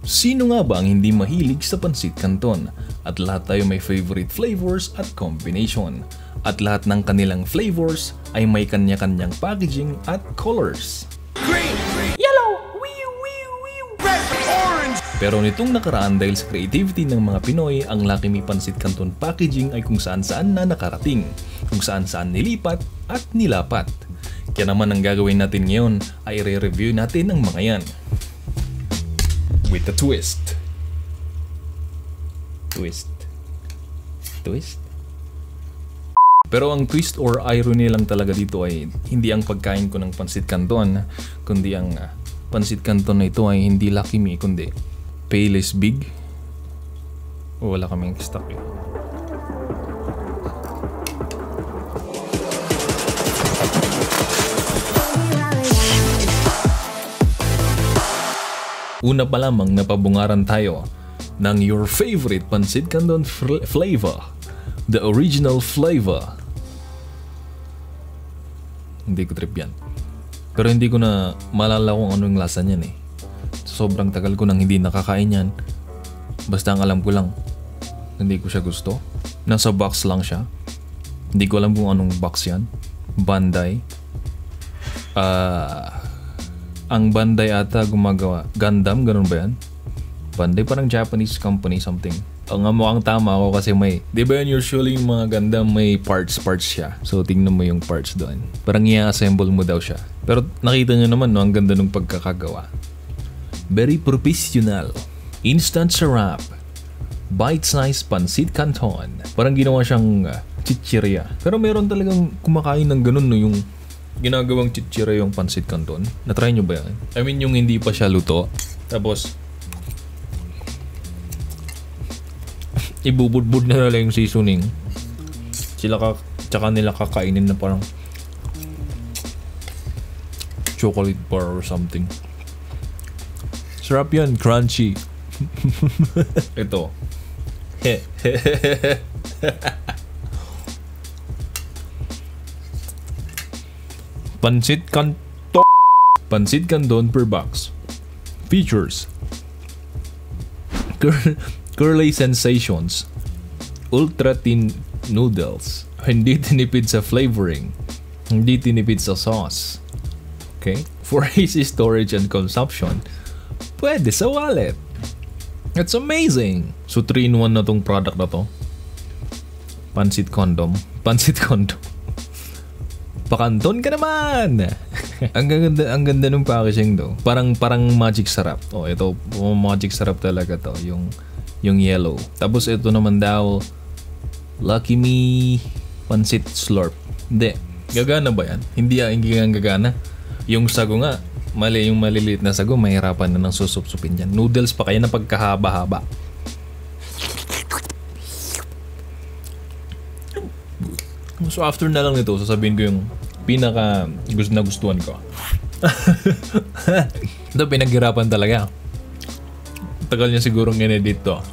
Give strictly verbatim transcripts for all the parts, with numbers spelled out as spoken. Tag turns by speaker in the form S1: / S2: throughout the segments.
S1: Sino nga ba ang hindi mahilig sa pansit canton? At lahat tayo may favorite flavors at combination. At lahat ng kanilang flavors ay may kanya-kanyang packaging at colors.
S2: Green, yellow, wee wee wee, red, orange.
S1: Pero nitong nakaraan dahil sa creativity ng mga Pinoy, ang Lucky Me Pansit Canton packaging ay kung saan-saan na nakarating, kung saan-saan nilipat at nilapat. Kaya naman ang gagawin natin ngayon ay re-review natin ang mga yan. With a twist. Twist. Twist? Pero ang twist or irony lang talaga dito ay hindi ang pagkain ko ng pansit canton, kundi ang uh, pansit canton na ito ay hindi Lucky Me, kundi Payless Big. O, wala kaming stock eh. Una pa lamang napabungaran tayo ng your favorite pansit canton flavor. The original flavor. Hindi ko trip yan. Pero hindi ko na malala kung ano yung lasa niyan eh. Sobrang tagal ko nang hindi nakakain yan. Basta ang alam ko lang, hindi ko siya gusto. Nasa box lang siya. Hindi ko alam kung anong box yan. Bandai. Ah... Uh, Ang Bandai ata gumagawa. Gundam, ganun ba yan? Bandai parang Japanese company something. Ang mukhang tama ako kasi may, di ba yun usually yung mga Gundam may parts-parts siya. So tingnan mo yung parts doon. Parang i-assemble mo daw siya. Pero nakita nyo naman no, ang ganda ng pagkakagawa. Very professional. Instant sarap. Bite-sized pansit canton. Parang ginawa siyang uh, chichirya. Pero meron talagang kumakain ng ganun no, yung ginagawang chichira yung pansit canton. Na-try nyo ba yan? I mean yung hindi pa siya luto. Tapos ibubudbud na nila yung seasoning. Sila ka, tsaka nila kakainin na parang chocolate bar or something. Sarap yan, crunchy. Ito. Pansit canton. Pansit canton per box. Features: Cur curly sensations, ultra thin noodles, hindi tinipid sa flavoring, hindi tinipid sa sauce. Okay? For easy storage and consumption, pwede sa wallet. It's amazing. So three in one na tong product na to. Pansit condom. Pansit condom. Pakanton ka naman. ang ganda, ang ganda ng packaging do. Parang parang magic sarap. Oh, ito oh, magic sarap talaga to, yung yung yellow. Tapos ito naman daw Lucky Me Pansit Slurp. Hindi. Gagana ba yan? Hindi ah, hindi nga gagana. Yung sago nga, mali yung maliliit na sago, mahirapan na nang susupsupin diyan. Noodles pa kaya na pagkahaba-haba. So after na lang nito, sasabihin ko yung pinaka gusto na gustuhan ko. Ito pinaghirapan talaga. Tagal niya sigurong in-edit to.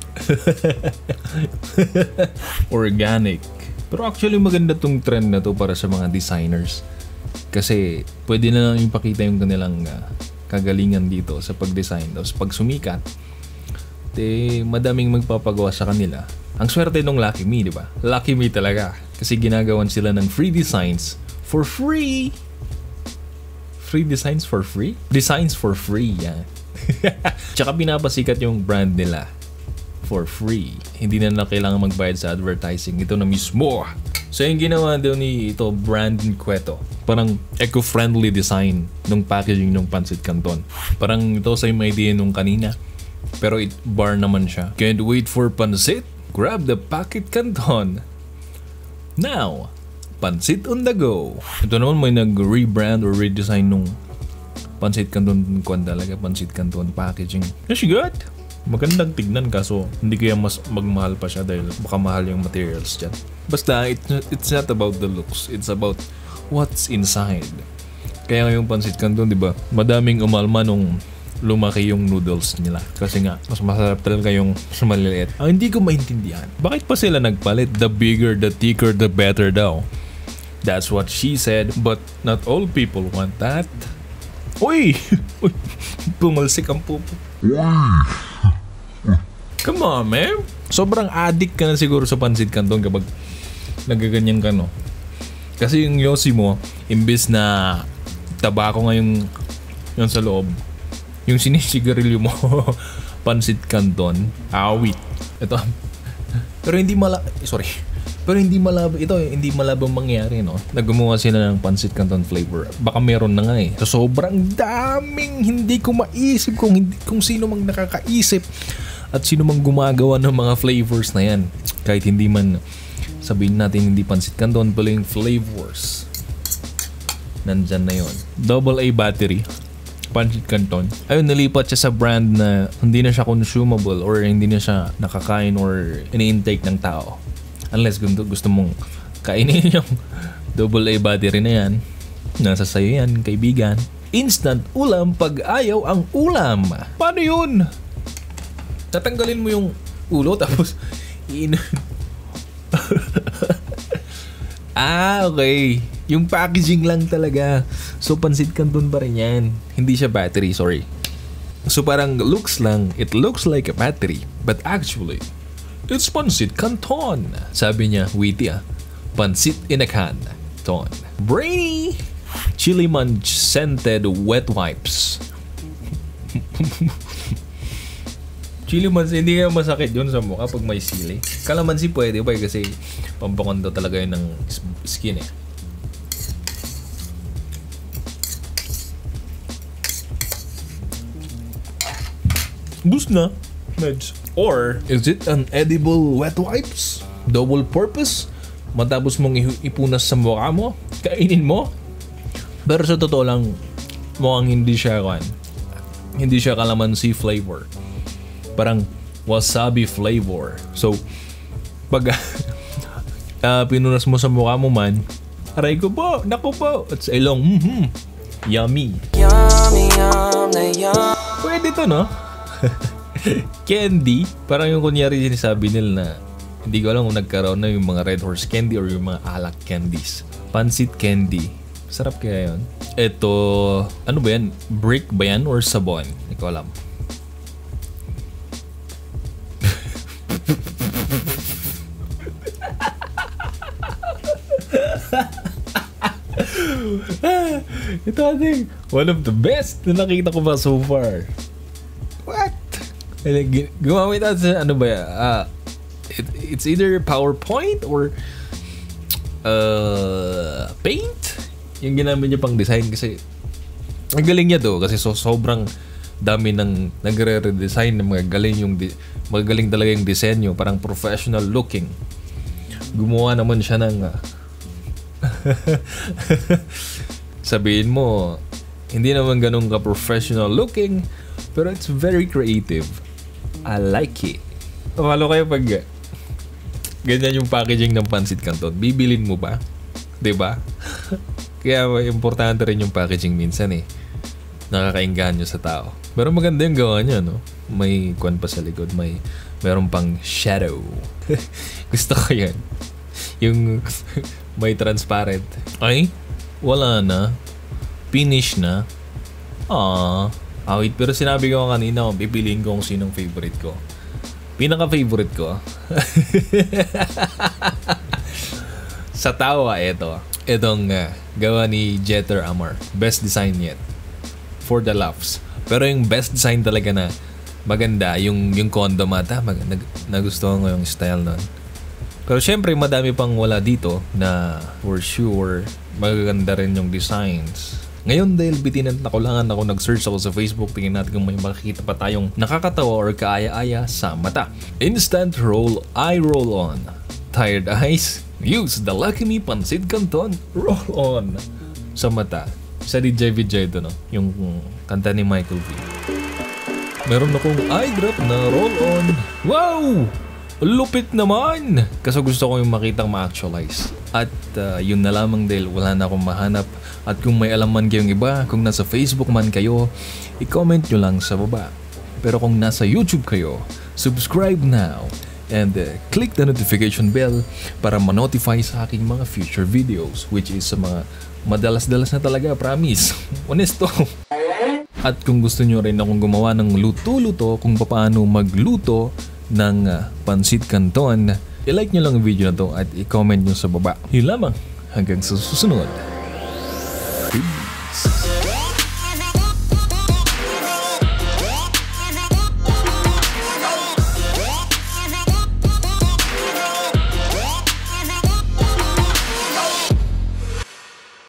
S1: Organic. Pero actually maganda tong trend na to para sa mga designers. Kasi pwede na lang ipakita yung kanilang uh, kagalingan dito sa pag-design. Tapos pag sumikat, eh, madaming magpapagawa sa kanila. Ang swerte nung Lucky Me, di ba? Lucky Me talaga. Kasi ginagawan sila ng free designs for free. Free designs for free? Designs for free, yan. Tsaka pinapasikat yung brand nila for free. Hindi na na kailangan magbayad sa advertising. Ito na mismo. So yung ginawa daw ni ito, Brandon Cueto. Parang eco-friendly design ng packaging ng pansit canton. Parang ito sa yung idea nung kanina. Pero it bar naman siya. Can't wait for pansit? Grab the packet canton. Now, pansit on the go. Ito naman may nag-rebrand or redesign nung pansit canton kwan talaga. Pansit canton packaging. That's good. Magandang tignan kaso hindi kaya mas magmahal pa siya dahil baka mahal yung materials dyan. Basta it, it's not about the looks. It's about what's inside. Kaya yung pansit canton, di ba? Madaming umalma nung lumaki yung noodles nila. Kasi nga, mas masarap talaga yung mas maliliit. Ang hindi ko maintindihan, bakit pa sila nagpalit? The bigger, the thicker, the better daw. That's what she said, but not all people want that. Uy! Uy! Pumalsik ang pupo. Come on, man. Sobrang addict ka na siguro sa pansit canton kapag nagaganyan ka, no? Kasi yung yosi mo, imbis na tabako nga yung, yung sa loob, yung sinisigarilyo mo, pansit canton, awit. Ito. Pero hindi mala... Sorry. Pero hindi malabo, ito hindi malabang mangyari, no? Naggumawa sila ng pansit canton flavor. Baka meron na nga eh. So, sobrang daming hindi ko maisip kung, hindi, kung sino mang nakakaisip at sino mang gumagawa ng mga flavors na yan. Kahit hindi man sabihin natin hindi pansit canton, pala yung flavors. Nandyan na yon. Double A battery. Pansit canton. Ayun, nalipat siya sa brand na hindi na siya consumable or hindi na siya nakakain or ini-intake ng tao. Unless gusto, gusto mong kainin yung double A battery na yan. Nasa sayo yan, kaibigan. Instant ulam pag ayaw ang ulam. Paano yun? Tatanggalin mo yung ulo tapos iinom. Ah, okay. Yung packaging lang talaga. So, pansit canton pa rin yan. Hindi siya battery, sorry. So, parang looks lang. It looks like a battery. But actually, it's pansit canton. Sabi niya, witty ah. Pansit in a can. Ton. Brainy! Chili Munch scented wet wipes. Chili Munch, hindi kaya masakit yun sa mukha pag may sili. Kalamansi pwede ba kasi pampakondo talaga yun ng skin eh. Boost na. Meds. Or, is it an edible wet wipes? Double purpose? Matapos mong ipunas sa mukha mo? Kainin mo? Pero sa totoo lang, mukhang hindi siya kan. Hindi siya kalamansi flavor. Parang wasabi flavor. So, pag uh, pinunas mo sa mukha mo man, aray ko po, naku po, at sa ilong, mm-hmm, yummy. Yummy, yum, yum. Pwede to, no? Candy, parang yung kunyari sinasabi nila na hindi ko alam kung nagkaroon na yung mga Red Horse candy or yung mga alak candies. Pansit candy. Sarap kaya yun. Ito, ano ba yan? Brick ba yan or sabon? Hindi ko alam. Ito ating one of the best na nakita ko ba so far. What? Gumamit natin sa ano ba yan? Uh, it, it's either PowerPoint or uh, Paint yung ginamit niya pang design kasi ang galing niya to kasi so, sobrang dami ng nagre-redesign ng mga galing yung di, magaling talaga yung disenyo, parang professional looking. Gumawa naman siya ng uh, sabihin mo hindi naman ganun ka professional looking pero it's very creative. I like it. Palo kayo pag ganyan yung packaging ng pansit canton, bibilin mo ba? Diba? Kaya importante rin yung packaging minsan eh. Nakakainganyo sa tao. Pero maganda yung gawa niya, no? May kwan pa sa likod, may meron pang shadow. Gusto ko yan. Yung may transparent. Ay, wala na. Finish na. Ah, ah wait, pero sinabi ko kanina kung pipiliin ko kung sinong favorite ko. Pinaka-favorite ko. Sa tawa, ito. Itong uh, gawa ni Jeter Amar. Best design yet. For the laughs. Pero yung best design talaga na maganda, yung, yung condom ata, mag, nag, nagustuhan ko yung style nun. Pero syempre, madami pang wala dito na for sure magaganda rin yung designs. Ngayon dahil bitinat na kulangan ako, nag-search ako sa Facebook, tingin natin kung may makikita pa tayong nakakatawa or kaaya-aya sa mata. Instant roll, eye roll on. Tired eyes? Use the Lucky Me Pansit Canton roll on. Sa mata. Sa D J V J ito, no? Yung kanta ni Michael V. Meron akong eye drop na roll on. Wow! Lupit naman! Kasi gusto ko yung makitang ma-actualize. At uh, yun na lamang dahil wala na akong mahanap. At kung may alam man kayong iba, kung nasa Facebook man kayo, i-comment nyo lang sa baba. Pero kung nasa YouTube kayo, subscribe now and uh, click the notification bell para ma-notify sa aking mga future videos, which is sa mga madalas-dalas na talaga, promise. Honesto. At kung gusto nyo rin akong gumawa ng luto-luto kung paano magluto ng uh, pansit canton, i-like nyo lang ang video na to at i-comment nyo sa baba. Yun lamang, hanggang sa susunod.